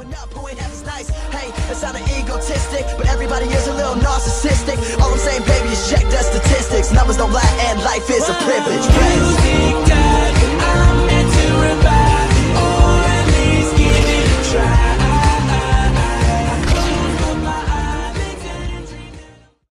growing up who ain't half as nice. Hey, that sounded egotistic, but everybody is a little narcissistic. All I'm saying, baby, is check the statistics. Numbers don't lie and life is a privilege.